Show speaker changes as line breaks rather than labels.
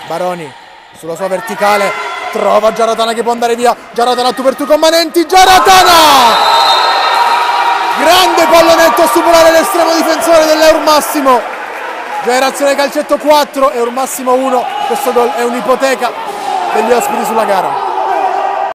Baroni sulla sua verticale trova Giaratana che può andare via. Giaratana tu per tu con Manenti. Giaratana! Grande pallonetto a superare l'estremo difensore dell'Eur Massimo. Generazione calcetto 4, Eur Massimo 1. Questo gol è un'ipoteca degli ospiti sulla gara.